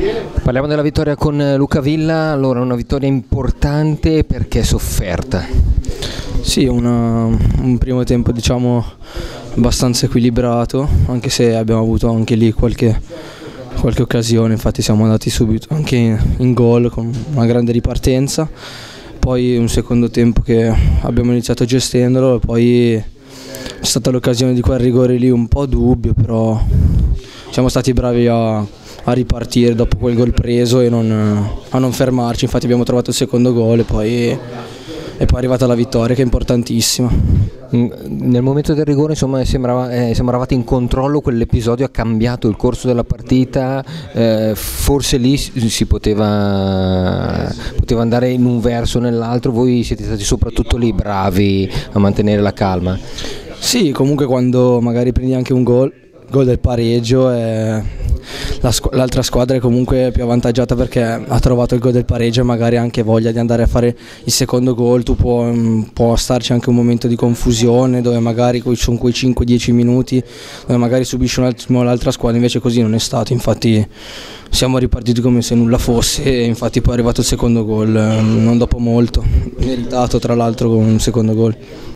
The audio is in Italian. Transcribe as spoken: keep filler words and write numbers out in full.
Parliamo della vittoria con Luca Villa, allora una vittoria importante perché sofferta. Sì, una, un primo tempo diciamo abbastanza equilibrato, anche se abbiamo avuto anche lì qualche, qualche occasione, infatti siamo andati subito anche in, in gol con una grande ripartenza, poi un secondo tempo che abbiamo iniziato gestendolo e poi c'è stata l'occasione di quel rigore lì un po' dubbio, però siamo stati bravi a, a ripartire dopo quel gol preso e non, a non fermarci, infatti abbiamo trovato il secondo gol e poi, e poi è arrivata la vittoria che è importantissima. Nel momento del rigore insomma sembrava, eh, sembravate in controllo, quell'episodio ha cambiato il corso della partita, eh, forse lì si poteva, poteva andare in un verso o nell'altro, voi siete stati soprattutto lì bravi a mantenere la calma. Sì, comunque quando magari prendi anche un gol, gol del pareggio, eh, la squ- l'altra squadra è comunque più avvantaggiata perché ha trovato il gol del pareggio e magari ha anche voglia di andare a fare il secondo gol, tu può, può starci anche un momento di confusione dove magari sono quei cinque dieci minuti dove magari subisce un attimo l'altra squadra, invece così non è stato, infatti siamo ripartiti come se nulla fosse e infatti poi è arrivato il secondo gol, non dopo molto, meritato tra l'altro con un secondo gol.